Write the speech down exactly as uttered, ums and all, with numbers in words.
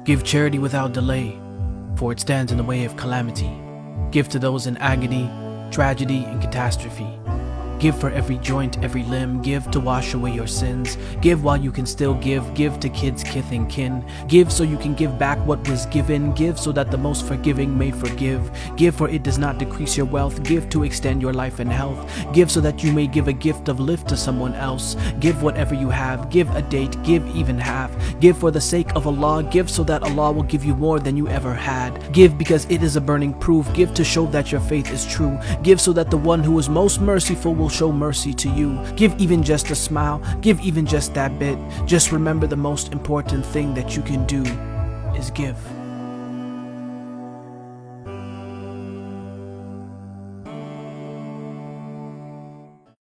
Give charity without delay, for it stands in the way of calamity. Give to those in agony, tragedy, and catastrophe. Give for every joint, every limb. Give to wash away your sins. Give while you can still give. Give to kids, kith, and kin. Give so you can give back what was given. Give so that the most forgiving may forgive. Give for it does not decrease your wealth. Give to extend your life and health. Give so that you may give a gift of lift to someone else. Give whatever you have. Give a date. Give even half. Give for the sake of Allah. Give so that Allah will give you more than you ever had. Give because it is a burning proof. Give to show that your faith is true. Give so that the one who is most merciful will show mercy to you. Give even just a smile. Give even just that bit. Just remember the most important thing that you can do is give.